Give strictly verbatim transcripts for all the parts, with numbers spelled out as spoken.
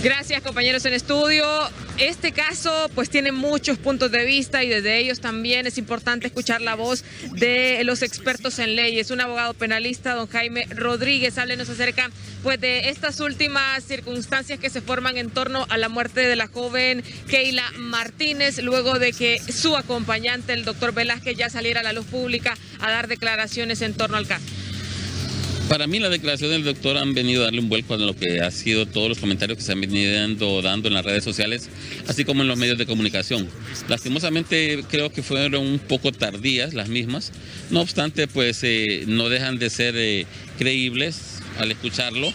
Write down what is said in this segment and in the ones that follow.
Gracias, compañeros en estudio. Este caso pues tiene muchos puntos de vista y desde ellos también es importante escuchar la voz de los expertos en leyes. Un abogado penalista, don Jaime Rodríguez, háblenos acerca pues de estas últimas circunstancias que se forman en torno a la muerte de la joven Keila Martínez, luego de que su acompañante, el doctor Velázquez, ya saliera a la luz pública a dar declaraciones en torno al caso. Para mí la declaración del doctor han venido a darle un vuelco a lo que ha sido todos los comentarios que se han venido dando en las redes sociales, así como en los medios de comunicación. Lastimosamente creo que fueron un poco tardías las mismas, no obstante pues eh, no dejan de ser eh, creíbles al escucharlo.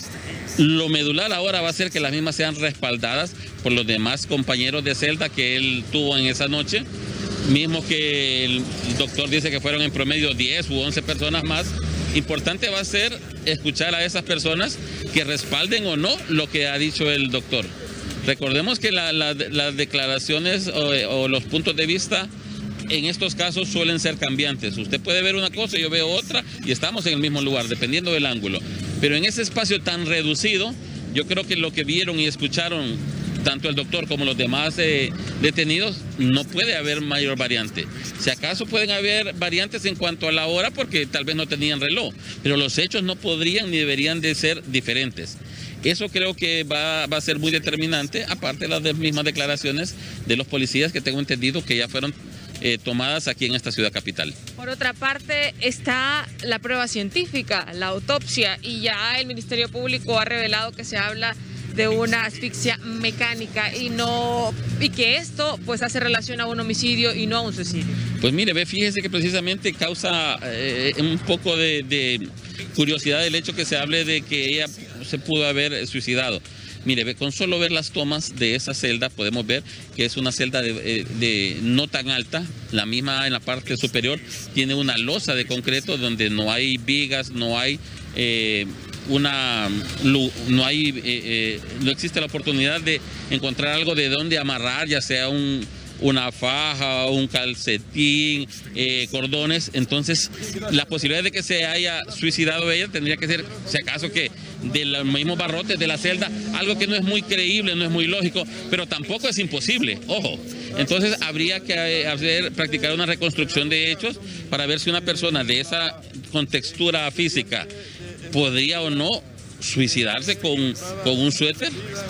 Lo medular ahora va a ser que las mismas sean respaldadas por los demás compañeros de celda que él tuvo en esa noche, mismo que el doctor dice que fueron en promedio diez u once personas más. Importante va a ser escuchar a esas personas que respalden o no lo que ha dicho el doctor. Recordemos que la, la, las declaraciones o, o los puntos de vista en estos casos suelen ser cambiantes. Usted puede ver una cosa, yo veo otra y estamos en el mismo lugar, dependiendo del ángulo. Pero en ese espacio tan reducido, yo creo que lo que vieron y escucharon tanto el doctor como los demás eh, detenidos, no puede haber mayor variante. Si acaso pueden haber variantes en cuanto a la hora, porque tal vez no tenían reloj, pero los hechos no podrían ni deberían de ser diferentes. Eso creo que va, va a ser muy determinante, aparte de las mismas declaraciones de los policías que tengo entendido que ya fueron eh, tomadas aquí en esta ciudad capital. Por otra parte está la prueba científica, la autopsia, y ya el Ministerio Público ha revelado que se habla de una asfixia mecánica y no y que esto pues hace relación a un homicidio y no a un suicidio. Pues mire, ve, fíjese que precisamente causa eh, un poco de, de curiosidad el hecho que se hable de que ella se pudo haber suicidado. Mire, ve, con solo ver las tomas de esa celda podemos ver que es una celda de, de no tan alta, la misma en la parte superior tiene una losa de concreto donde no hay vigas, no hay eh, una no hay eh, eh, no existe la oportunidad de encontrar algo de donde amarrar, ya sea un una faja, un calcetín, eh, cordones. Entonces la posibilidad de que se haya suicidado ella tendría que ser, si acaso, que de los mismos barrotes de la celda, algo que no es muy creíble, no es muy lógico, pero tampoco es imposible, ojo. Entonces habría que hacer, practicar una reconstrucción de hechos para ver si una persona de esa contextura física podría o no suicidarse con, con un suéter.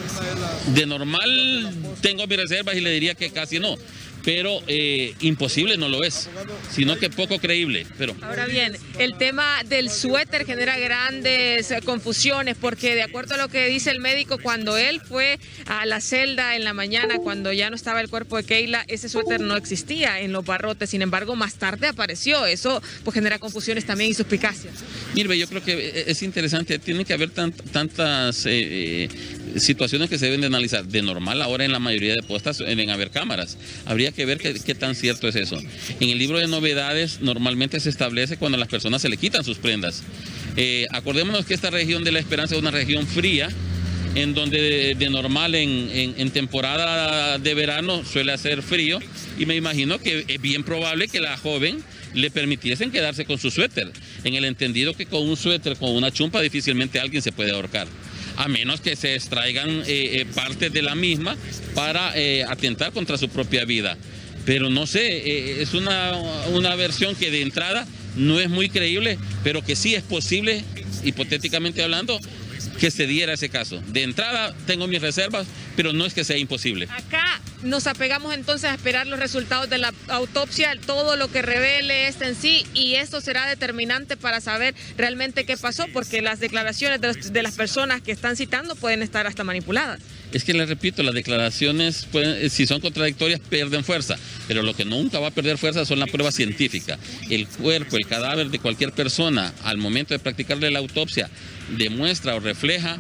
De normal tengo mis reservas y le diría que casi no, pero eh, imposible no lo es, sino que poco creíble. Pero ahora bien, el tema del suéter genera grandes confusiones, porque de acuerdo a lo que dice el médico, cuando él fue a la celda en la mañana, cuando ya no estaba el cuerpo de Keila, ese suéter no existía en los barrotes. Sin embargo, más tarde apareció. Eso pues genera confusiones también y suspicacias. Mire, yo creo que es interesante, tiene que haber tant, tantas eh, situaciones que se deben de analizar. De normal, ahora en la mayoría de postas deben haber cámaras. Habría que ver qué, qué tan cierto es eso. En el libro de novedades normalmente se establece cuando las personas se le quitan sus prendas. Eh, acordémonos que esta región de La Esperanza es una región fría, en donde de, de normal en, en, en temporada de verano suele hacer frío, y me imagino que es bien probable que la joven le permitiesen quedarse con su suéter, en el entendido que con un suéter, con una chumpa, difícilmente alguien se puede ahorcar, a menos que se extraigan eh, eh, partes de la misma para eh, atentar contra su propia vida. Pero no sé, eh, es una, una versión que de entrada no es muy creíble, pero que sí es posible, hipotéticamente hablando, que se diera ese caso. De entrada tengo mis reservas, pero no es que sea imposible. Acá nos apegamos entonces a esperar los resultados de la autopsia, todo lo que revele este en sí, y esto será determinante para saber realmente qué pasó, porque las declaraciones de, los, de las personas que están citando pueden estar hasta manipuladas. Es que les repito, las declaraciones, pueden, si son contradictorias, pierden fuerza, pero lo que nunca va a perder fuerza son la prueba científica. El cuerpo, el cadáver de cualquier persona, al momento de practicarle la autopsia, demuestra o refleja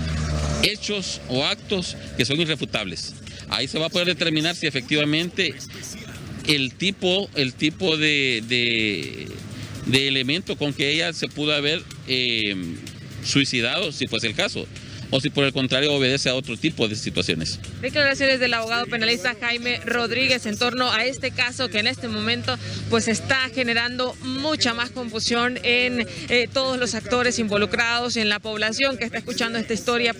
hechos o actos que son irrefutables. Ahí se va a poder determinar si efectivamente el tipo, el tipo de, de, de elemento con que ella se pudo haber eh, suicidado, si fuese el caso, o si por el contrario obedece a otro tipo de situaciones. Declaraciones del abogado penalista Jaime Rodríguez en torno a este caso que en este momento pues está generando mucha más confusión en eh, todos los actores involucrados, en la población que está escuchando esta historia.